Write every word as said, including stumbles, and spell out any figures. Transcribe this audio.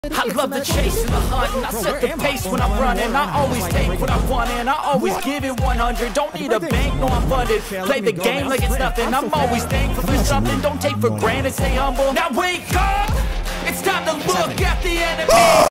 I love the chase and the hunt, and I set the pace when I'm running. I always take what I want and I always give it one hundred. Don't need a bank, no I'm funded. Play the game like it's nothing. I'm always thankful for something. Don't take for granted, stay humble. Now wake up! It's time to look at the enemy.